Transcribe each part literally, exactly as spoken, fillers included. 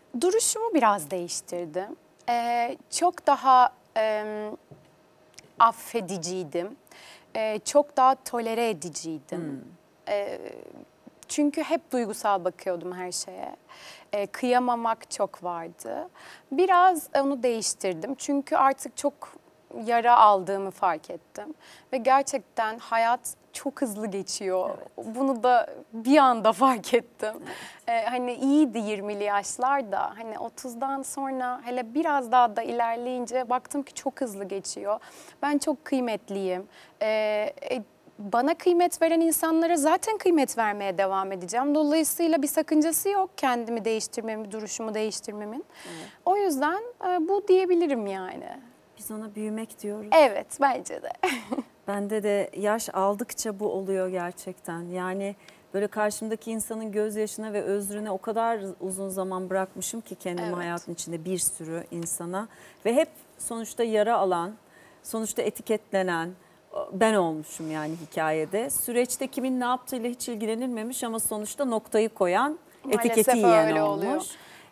Duruşumu biraz değiştirdim. Ee, çok daha e, affediciydim. Ee, çok daha tolere ediciydim. Hmm. Ee, çünkü hep duygusal bakıyordum her şeye. Ee, kıyamamak çok vardı. Biraz onu değiştirdim. Çünkü artık çok yara aldığımı fark ettim. Ve gerçekten hayat çok hızlı geçiyor. Evet. Bunu da bir anda fark ettim. Evet. Ee, hani iyiydi yirmili yaşlarda. Hani otuzdan sonra hele biraz daha da ilerleyince baktım ki çok hızlı geçiyor. Ben çok kıymetliyim. Ee, bana kıymet veren insanlara zaten kıymet vermeye devam edeceğim. Dolayısıyla bir sakıncası yok kendimi değiştirmemin, duruşumu değiştirmemin. Evet. O yüzden e, bu diyebilirim yani. Biz ona büyümek diyoruz. Evet, bence de. Bende de yaş aldıkça bu oluyor gerçekten. Yani böyle karşımdaki insanın gözyaşına ve özrüne o kadar uzun zaman bırakmışım ki kendimi Evet. hayatın içinde bir sürü insana. Ve hep sonuçta yara alan, sonuçta etiketlenen ben olmuşum yani hikayede. Süreçte kimin ne yaptığıyla hiç ilgilenilmemiş ama sonuçta noktayı koyan, Maalesef etiketi yiyen öyle olmuş. oluyor.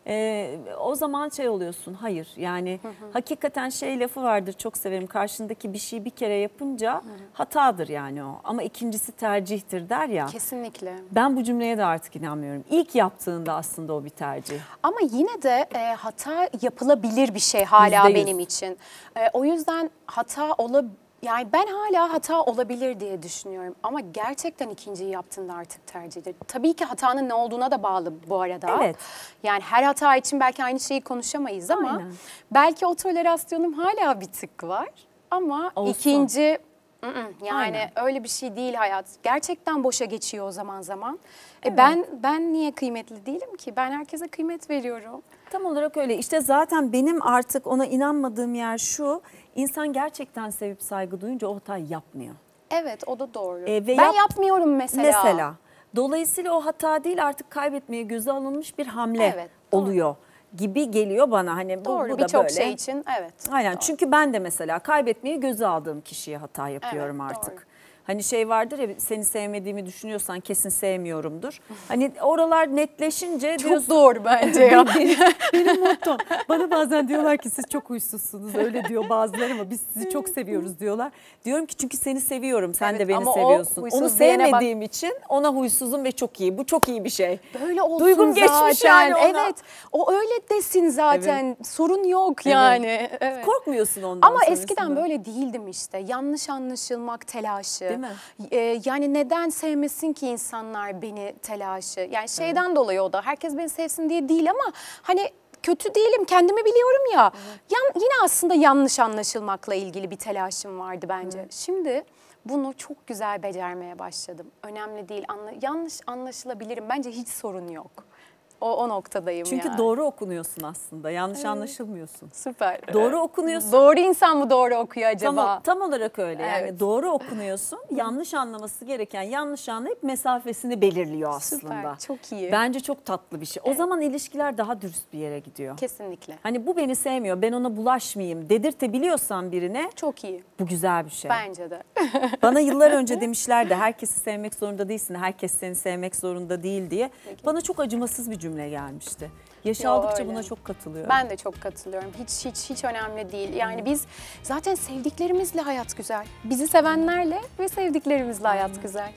Ee, o zaman şey oluyorsun, hayır yani hı hı. hakikaten şey lafı vardır, çok severim, karşındaki bir şeyi bir kere yapınca hı hı. hatadır yani o ama ikincisi tercihtir der ya. Kesinlikle. Ben bu cümleye de artık inanmıyorum. İlk yaptığında aslında o bir tercih. Ama yine de e, hata yapılabilir bir şey hala benim için. E, o yüzden hata olabilir. Yani ben hala hata olabilir diye düşünüyorum ama gerçekten ikinciyi yaptığında artık tercihdir. Tabii ki hatanın ne olduğuna da bağlı bu arada. Evet. Yani her hata için belki aynı şeyi konuşamayız ama aynen. belki o tolerasyonum hala bir tık var ama olsun. ikinci ı -ı, yani aynen. öyle bir şey değil hayat. Gerçekten boşa geçiyor o zaman zaman. Evet. E ben ben niye kıymetli değilim ki? Ben herkese kıymet veriyorum. Tam olarak öyle. İşte zaten benim artık ona inanmadığım yer şu. İnsan gerçekten sevip saygı duyunca o hatayı yapmıyor. Evet, o da doğru. Ee, ben yap yapmıyorum mesela. Mesela. Dolayısıyla o hata değil, artık kaybetmeye göze alınmış bir hamle evet, oluyor gibi geliyor bana. Hani doğru, bu, bu da birçok böyle. şey için evet. Aynen. Doğru. Çünkü ben de mesela kaybetmeyi göze aldığım kişiye hata yapıyorum evet, artık. Doğru. Hani şey vardır ya, seni sevmediğimi düşünüyorsan kesin sevmiyorumdur. Hani oralar netleşince çok diyorsun, doğru bence ya. benim, benim mottom. Bana bazen diyorlar ki siz çok huysuzsunuz, öyle diyor bazıları ama biz sizi çok seviyoruz diyorlar. Diyorum ki çünkü seni seviyorum, sen evet, de beni seviyorsun. Onu sevmediğim bak... için ona huysuzum ve çok iyi. Bu çok iyi bir şey. Böyle olsun Duygum zaten. geçmiş yani ona. Evet, o öyle desin zaten. Evet. Sorun yok yani. Evet. Evet. Korkmuyorsun ondan. Ama eskiden böyle değildim işte. Yanlış anlaşılmak telaşı. Değil mi? Ee, yani neden sevmesin ki insanlar beni telaşı? Yani şeyden evet. dolayı o da. Herkes beni sevsin diye değil ama hani kötü değilim, kendimi biliyorum ya. Evet. Yan, yine aslında yanlış anlaşılmakla ilgili bir telaşım vardı bence. Evet. Şimdi bunu çok güzel becermeye başladım. Önemli değil. Anla, yanlış anlaşılabilirim. Bence hiç sorun yok. O, o noktadayım Çünkü yani. doğru okunuyorsun aslında. Yanlış evet. anlaşılmıyorsun. Süper. Doğru okunuyorsun. Doğru insan mı doğru okuyor acaba? Tam, tam olarak öyle. Evet. Yani doğru okunuyorsun. Yanlış anlaması gereken yanlış anlayıp mesafesini belirliyor aslında. Süper. Çok iyi. Bence çok tatlı bir şey. Evet. O zaman ilişkiler daha dürüst bir yere gidiyor. Kesinlikle. Hani bu beni sevmiyor, ben ona bulaşmayayım dedirtebiliyorsan birine. Çok iyi. Bu güzel bir şey. Bence de. Bana yıllar önce demişlerdi herkesi sevmek zorunda değilsin, herkes seni sevmek zorunda değil diye. Peki. Bana çok acımasız bir cümle gelmişti. Yaş Yo, aldıkça öyle. Buna çok katılıyorum. Ben de çok katılıyorum. Hiç hiç hiç önemli değil. Yani biz zaten sevdiklerimizle hayat güzel. Bizi sevenlerle ve sevdiklerimizle hayat güzel.